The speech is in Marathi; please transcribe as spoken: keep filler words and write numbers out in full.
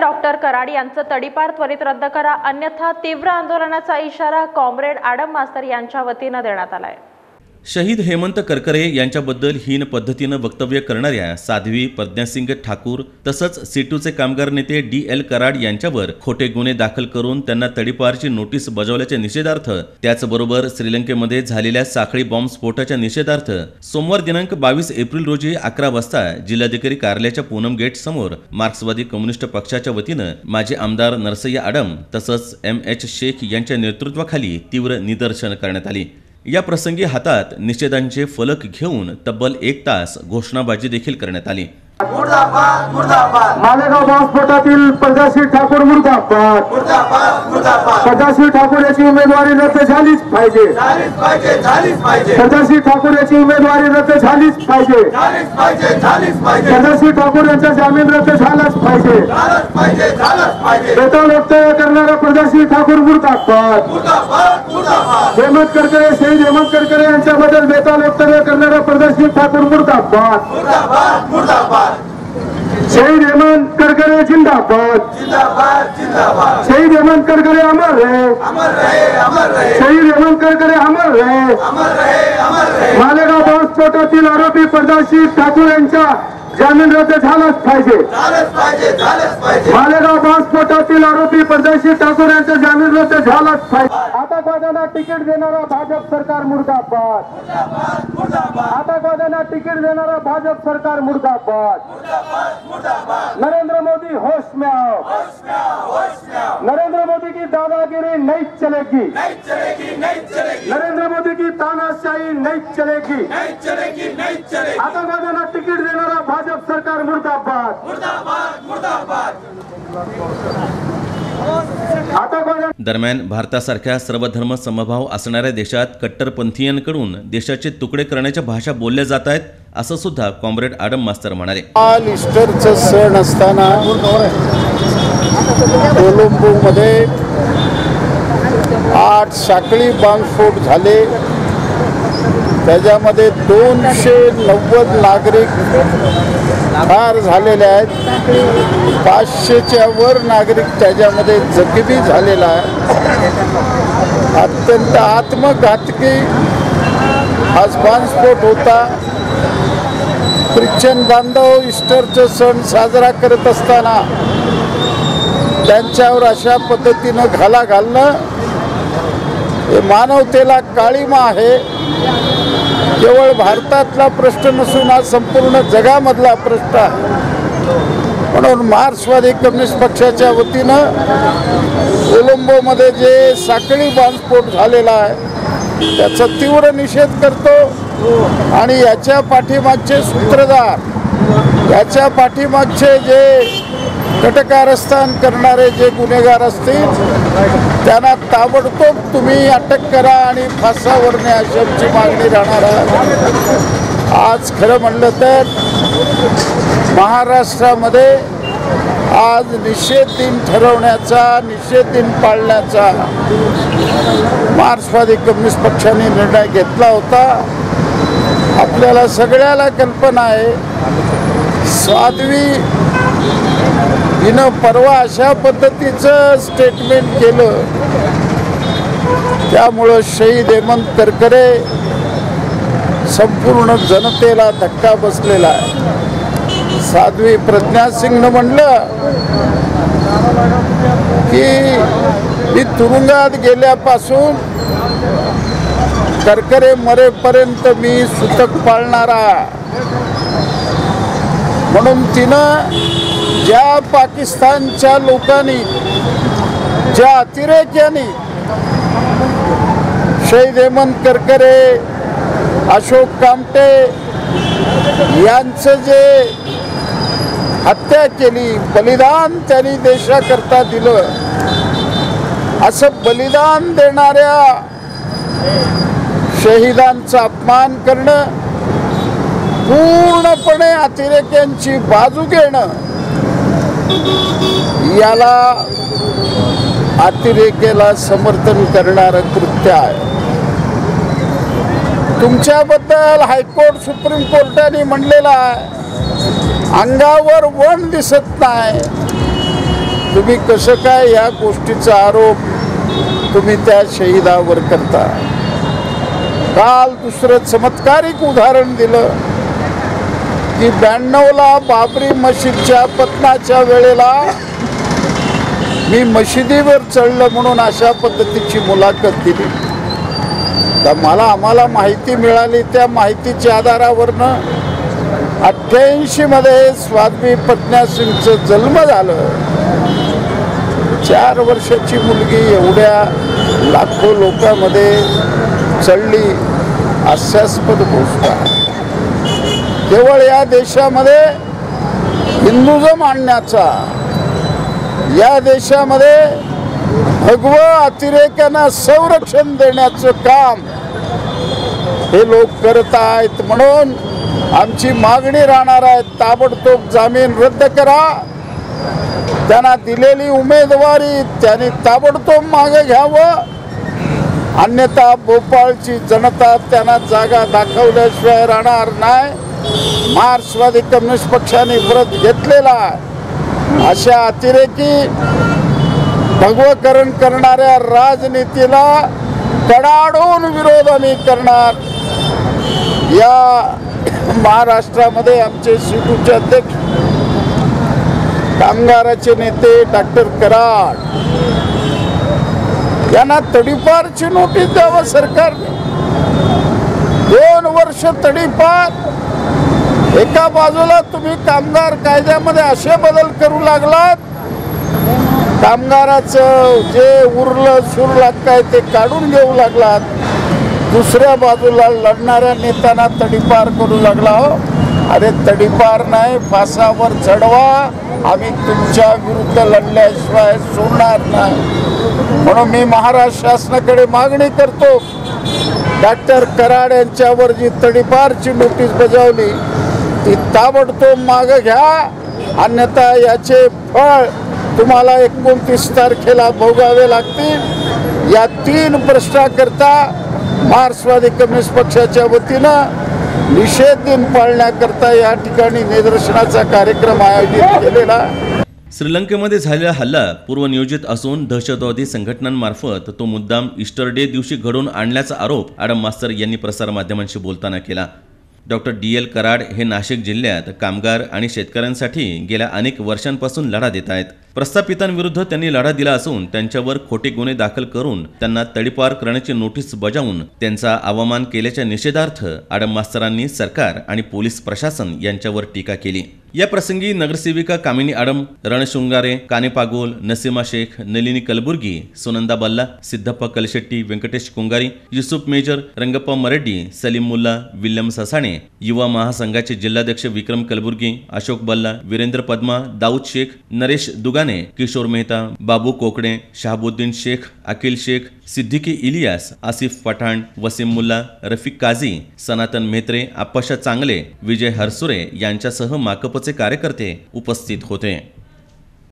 डॉक्टर कराड यांचं तडीपार त्वरित रद्द करा, अन्यथा तीव्र आंदोलनाचा इशारा कॉम्रेड आडम मास्तर यांच्या वतीनं देण्यात आलाय। शहीद हेमंत करकरे यांच्याबद्दल हीन पद्धतीनं वक्तव्य करणाऱ्या साध्वी प्रज्ञासिंग ठाकूर तसंच सीटूचे कामगार नेते डी एल कराड यांच्यावर खोटे गुन्हे दाखल करून त्यांना तडीपारची नोटीस बजावल्याच्या निषेधार्थ, त्याचबरोबर श्रीलंकेमध्ये झालेल्या साखळी बॉम्ब स्फोटाच्या निषेधार्थ सोमवार दिनांक बावीस एप्रिल रोजी अकरा वाजता जिल्हाधिकारी कार्यालयाच्या पूनम गेट समोर मार्क्सवादी कम्युनिस्ट पक्षाच्या वतीनं माजी आमदार नरसय्या आडम तसंच एम एच शेख यांच्या नेतृत्वाखाली तीव्र निदर्शन करण्यात आली। या प्रसंगी हातात निषेधांचे फलक घेऊन तब्बल एक तास घोषणाबाजी देखील करण्यात आली। मुर्दाबाद मुर्दाबाद मालेगाव बॉम्बस्फोटातील प्रजाश्री ठाकूर मुर्दाबाद मुर्दाबाद मुर्दाबाद प्रजाश्री ठाकूर याची उमेदवारी रद्द झालीच पाहिजे झालीच पाहिजे झालीच पाहिजे प्रजाश्री ठाकूर याची उमेदवारी रद्द झालीच पाहिजे झालीच पाहिजे झालीच पाहिजे प्रजाश्री ठाकूर यांचा जामीन रद्द झालाच पाहिजे झालाच पाहिजे झालाच पाहिजे बेताल वक्तव्य करणारा प्रजाश्री ठाकूर मुर्दाबाद मुर्दाबाद मुर्दाबाद हेमंत करकरे शहीद हेमंत करकरे यांच्याबद्दल बेताल वक्तव्य करणारा प्रजाश्री ठाकूर मुर्दाबाद मुर्दाबाद मुर्दाबाद शहीद हेमंत करकरे जिंदाबाद जिंदाबाद जिंदाबाद शहीद हेमंत करकरे अमर रहे अमर रहे अमर रहे शहीद हेमंत करकरे अमर रहे अमर रहे अमर रहे मालेगाव बॉम्बस्फोटातील आरोपी प्रजाश्री ठाकूर यांचा जामीन रद्द झालाच पाहिजे झालाच पाहिजे झालाच पाहिजे मालेगाव बॉम्बस्फोटातील आरोपी प्रजाश्री ठाकूर यांचा जामीन रद्द झालाच पाहिजे। आतंकवाद्यांना तिकीट देणारा भाजप सरकार मुर्दाबाद मुर्दाबाद मुर्दाबाद आतंकवाद्यांना तिकीट देणारा भाजप सरकार मुर्दाबाद मुर्दाबाद मुर्दाबाद नरेंद्र मोदी होश में आओ होश में आओ होश में आओ नरेंद्र मोदी की दादागिरी नहीं चलेगी नहीं चलेगी नहीं चलेगी नरेंद्र मोदी की तानाशाही नहीं चलेगी नहीं चलेगी नहीं चलेगी आतंकवाद्यांना तिकीट देणारा भाजप सरकार मुर्दाबाद मुर्दाबाद मुर्दाबाद। दरम्यान भारतासारख्या सर्वधर्म समभाव असणाऱ्या देशात कट्टरपंथीयांकडून देशाचे तुकडे करण्याच्या भाषा बोलल्या जात आहेत, असं सुद्धा कॉम्रेड आडम मास्तर म्हणाले। ईस्टरचा सण असताना कोलंबोमध्ये आठ साखळी बॉम्बस्फोट झाले, त्याच्यामध्ये दोनशे नव्वद नागरिक ठार झालेले आहेत, पाचशेच्या वर नागरिक त्याच्यामध्ये जखमी झालेला आहे। अत्यंत आत्मघातकी हा बॉम्बस्फोट होता। ख्रिश्चन बांधव ईस्टरचा सण साजरा करत असताना त्यांच्यावर अशा पद्धतीनं घाला घालणं हे मानवतेला काळिमा आहे। केवळ भारतातला प्रश्न नसून हा संपूर्ण जगामधला प्रश्न आहे। म्हणून मार्क्सवादी कम्युनिस्ट पक्षाच्या वतीनं कोलंबोमध्ये जे साखळी बॉम्बस्फोट झालेला आहे त्याचा तीव्र निषेध करतो आणि याच्या पाठीमागचे सूत्रधार, याच्या पाठीमागचे जे कटकारस्थान करणारे जे गुन्हेगार असतील त्यांना ताबडतोब तुम्ही अटक करा आणि फासावर न्या अशी आमची मागणी राहणार आहे। आज खरं म्हणलं तर महाराष्ट्रामध्ये आज निषेध दिन ठरवण्याचा, निषेध दिन पाळण्याचा मार्क्सवादी कम्युनिस्ट पक्षाने निर्णय घेतला होता। आपल्याला सगळ्याला कल्पना आहे, साध्वी हिनं परवा अशा पद्धतीचं स्टेटमेंट केलं, त्यामुळं शहीद हेमंत करकरे संपूर्ण जनतेला धक्का बसलेला आहे। साध्वी प्रज्ञा सिंगनं म्हणलं की मी तुरुंगात गेल्यापासून करकरे मरेपर्यंत मी सूतक पाळणारा, म्हणून तिनं ज्या पाकिस्तानच्या लोकांनी, ज्या अतिरेक्यांनी शहीद हेमंत करकरे, अशोक कामटे यांचं जे हत्या केली, बलिदान त्यांनी देशाकरता दिलं, असं बलिदान देणाऱ्या शहीदांचा अपमान करणं, पूर्णपणे अतिरेक्यांची बाजू घेणं, याला अतिरेकेला समर्थन करणारं कृत्य आहे। तुमच्याबद्दल हायकोर्ट सुप्रीम कोर्टाने म्हणलेलं आहे, अंगावर वण दिसत नाही, तुम्ही कसं काय या गोष्टीचा आरोप तुम्ही त्या शहीदावर करता? काल दुसरं चमत्कारिक उदाहरण दिलं की ब्याण्णवला बाबरी मशीदच्या पतनाच्या वेळेला मी मशिदीवर चढलं म्हणून अशा पद्धतीची मुलाखत दिली. तर मला आम्हाला माहिती मिळाली, त्या माहितीच्या आधारावरनं अठ्ठ्याऐंशी मध्ये स्वामी प्रज्ञा सिंगचं जन्म झालं. चार वर्षाची मुलगी एवढ्या लाखो लोकांमध्ये चढली, हास्यास्पद गोष्ट आहे. केवळ या देशामध्ये हिंदुझम आणण्याचा, या देशामध्ये भगवा अतिरेक्यांना संरक्षण देण्याचं काम हे लोक करत आहेत. म्हणून आमची मागणी राहणार आहे, ताबडतोब जामीन रद्द करा. त्यांना दिलेली उमेदवारी त्यांनी ताबडतोब मागे घ्यावं, अन्यथा भोपाळची जनता त्यांना जागा दाखवल्याशिवाय राहणार नाही. मार्क्सवादी कम्युनिस्ट पक्षाने व्रत घेतलेला अशा अतिरेकी भगवकरण करणाऱ्या राजनीतीला कडाडून विरोध आम्ही करणार. या महाराष्ट्रामध्ये आमचे सीटूचे अध्यक्ष कामगाराचे नेते डॉक्टर कराड यांना तडीपारची नोटीस द्यावं सरकारने. दोन वर्ष तडीपार. एका बाजूला तुम्ही कामगार कायद्यामध्ये असे बदल करू लागलात, कामगाराचं जे उरलं सुरलं काय ते काढून घेऊ लागलात. दुसऱ्या बाजूला लढणाऱ्या नेत्यांना तडीपार करू लागला. हो अरे तडीपार नाही, फासावर चढवा. आम्ही तुमच्या विरुद्ध लढल्याशिवाय सोडणार नाही. म्हणून मी महाराष्ट्र शासनाकडे मागणी करतो, डॉक्टर कराड यांच्यावर जी तडीपारची नोटीस बजावली ती ताबडतोब मागे घ्या, अन्यथा याचे फळ तुम्हाला एकोणतीस तारखेला भोगावे लागतील. या तीन प्रश्नाकरता मार्क्सवादी कम्युनिस्ट पक्षाच्या वतीनं निषेध दिन पाळण्याकरता या ठिकाणी निदर्शनाचा कार्यक्रम आयोजित केलेला. श्रीलंकेमध्ये झालेला हल्ला पूर्वनियोजित असून दहशतवादी संघटनांमार्फत तो मुद्दाम ईस्टर डे दिवशी घडवून आणल्याचा आरोप आडम मास्तर यांनी प्रसारमाध्यमांशी बोलताना केला. डॉक्टर डी एल कराड हे नाशिक जिल्ह्यात कामगार आणि शेतकऱ्यांसाठी गेल्या अनेक वर्षांपासून लढा देत आहेत. प्रस्थापितांविरुद्ध त्यांनी लढा दिला असून त्यांच्यावर खोटे गुन्हे दाखल करून त्यांना तडीपार करण्याची नोटीस बजावून त्यांचा अवमान केल्याच्या निषेधार्थ आडम मास्तरांनी सरकार आणि पोलीस प्रशासन यांच्यावर टीका केली. या प्रसंगी नगरसेविका कामिनी आडम, रणशृंगारे, कानेपागोल, नसीमा शेख, नलिनी कलबुर्गी, सुनंदा बल्ला, सिद्धप्पा कलशेट्टी, व्यंकटेश कुंगारी, युसुफ मेजर, रंगप्पा मरेड्डी, सलीम मुल्ला, विल्यम ससाणे, युवा महासंघाचे जिल्हाध्यक्ष विक्रम कलबुर्गी, अशोक बल्ला, वीरेंद्र पद्मा, दाऊद शेख, नरेश दुगाने, किशोर मेहता, बाबू कोकडे, शहाबुद्दीन शेख, अखिल शेख, सिद्दीकी इलियास, आसिफ पठाण, वसीम मुल्ला, रफिक काझी, सनातन मेहत्रे, आप्पाशा चांगले, विजय हरसुरे यांच्यासह माकपचे कार्यकर्ते उपस्थित होते.